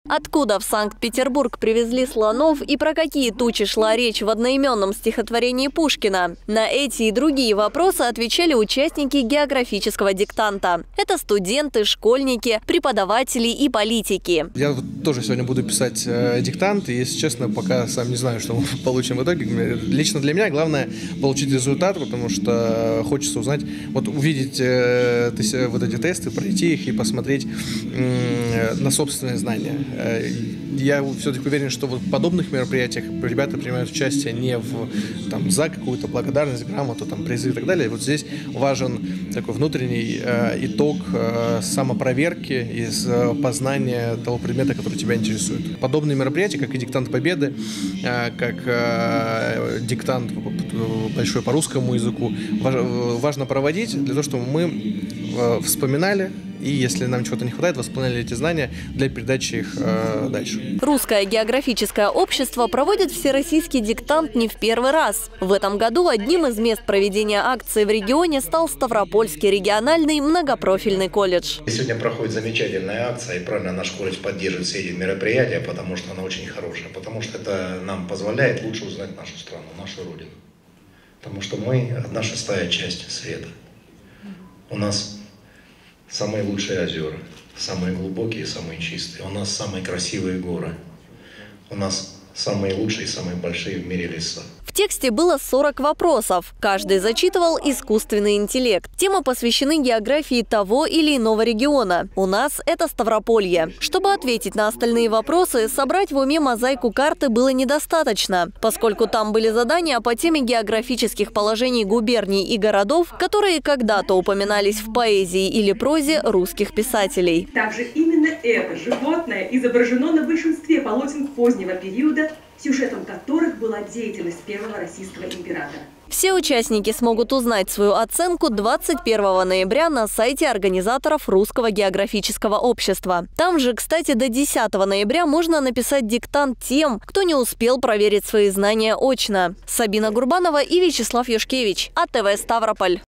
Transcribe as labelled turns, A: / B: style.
A: Откуда в Санкт-Петербург привезли слонов и про какие тучи шла речь в одноименном стихотворении Пушкина? На эти и другие вопросы отвечали участники географического диктанта. Это студенты, школьники, преподаватели и политики.
B: Я тоже сегодня буду писать диктант, и, если честно, пока сам не знаю, что мы получим в итоге. Лично для меня главное получить результат, потому что хочется узнать, вот увидеть вот эти тесты, пройти их и посмотреть на собственные знания. Я все-таки уверен, что вот в подобных мероприятиях ребята принимают участие не за какую-то благодарность, грамоту, призы и так далее. Вот здесь важен такой внутренний итог самопроверки из познания того предмета, который тебя интересует. Подобные мероприятия, как и диктант Победы, как диктант большой по русскому языку, важно проводить для того, чтобы мы вспоминали, и если нам чего-то не хватает, восполняли эти знания для передачи их дальше.
A: Русское географическое общество проводит всероссийский диктант не в первый раз. В этом году одним из мест проведения акции в регионе стал Ставропольский региональный многопрофильный колледж.
C: Сегодня проходит замечательная акция, и правильно наш колледж поддерживает все эти мероприятия, потому что она очень хорошая, потому что это нам позволяет лучше узнать нашу страну, нашу родину. Потому что мы одна шестая часть света. У нас самые лучшие озера, самые глубокие, самые чистые. У нас самые красивые горы. У нас самые лучшие, самые большие в мире леса.
A: В тексте было 40 вопросов. Каждый зачитывал искусственный интеллект. Темы посвящены географии того или иного региона. У нас это Ставрополье. Чтобы ответить на остальные вопросы, собрать в уме мозаику карты было недостаточно, поскольку там были задания по теме географических положений губерний и городов, которые когда-то упоминались в поэзии или прозе русских писателей.
D: Также именно это животное изображено на большинстве полотен позднего периода, сюжетом которых была деятельность первого российского императора.
A: Все участники смогут узнать свою оценку 21 ноября на сайте организаторов Русского географического общества. Там же, кстати, до 10 ноября можно написать диктант тем, кто не успел проверить свои знания очно. Сабина Гурбанова и Вячеслав Юшкевич, АТВ Ставрополь.